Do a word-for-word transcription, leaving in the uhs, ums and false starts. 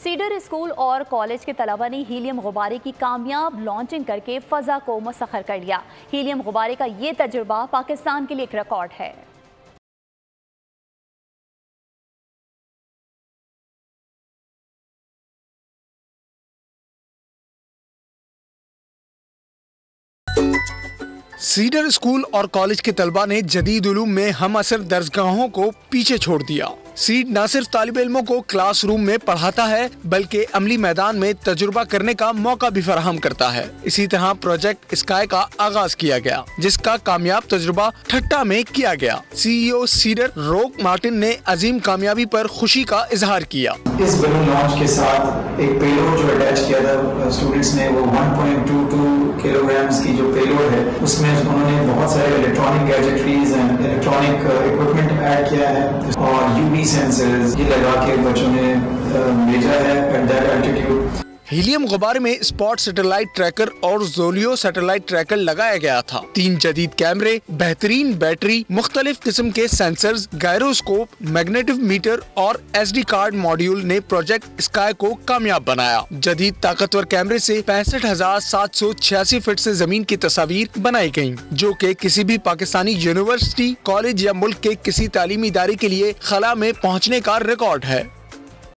Cedar school और college के तलबा ने हीलियम गुब्बारे की कामयाब लॉन्चिंग करके फ़ज़ा को मुसख्खर कर लिया। हीलियम गुब्बारे का ये तजुर्बा पाकिस्तान के लिए एक रिकॉर्ड है। सीडर स्कूल और कॉलेज के तलबा ने जदीद उलूम में हम असर दर्सगाहों को पीछे छोड़ दिया। सीड न सिर्फ तालिब इल्मों को क्लासरूम में पढ़ाता है बल्कि अमली मैदान में तजुर्बा करने का मौका भी फराहम करता है। इसी तरह प्रोजेक्ट स्काई का आगाज किया गया, जिसका कामयाब तजुर्बा ठट्टा में किया गया। सीईओ सीडर रॉक मार्टिन ने अजीम कामयाबी पर खुशी का इजहार किया। इस बलून लॉन्च के साथ एक पेलोड जो अटैच किया था स्टूडेंट्स ने, वो one point two two kilograms की जो पेलोड है उसमें उन्होंने बहुत सारे electronic gadgetries and electronic equipment add किया है और यूवी सेंसर्स ये लगा के बच्चों ने भेजा है एट दैट एल्टीट्यूड। हीलियम गुब्बारे में स्पॉट सैटेलाइट ट्रैकर और जोलियो सैटेलाइट ट्रैकर लगाया गया था। तीन जदीद कैमरे, बेहतरीन बैटरी, मुख्तलिफ किस्म के सेंसर्स, गायरोस्कोप, मैग्नेटिक मीटर और एसडी कार्ड मॉड्यूल ने प्रोजेक्ट स्काई को कामयाब बनाया। जदीद ताकतवर कैमरे से पैंसठ हजार सात सौ छियासी फीट से जमीन की तस्वीर बनाई गयी, जो कि किसी भी पाकिस्तानी यूनिवर्सिटी, कॉलेज या मुल्क के किसी तालीमी इदारे के लिए खला में पहुँचने का रिकॉर्ड है।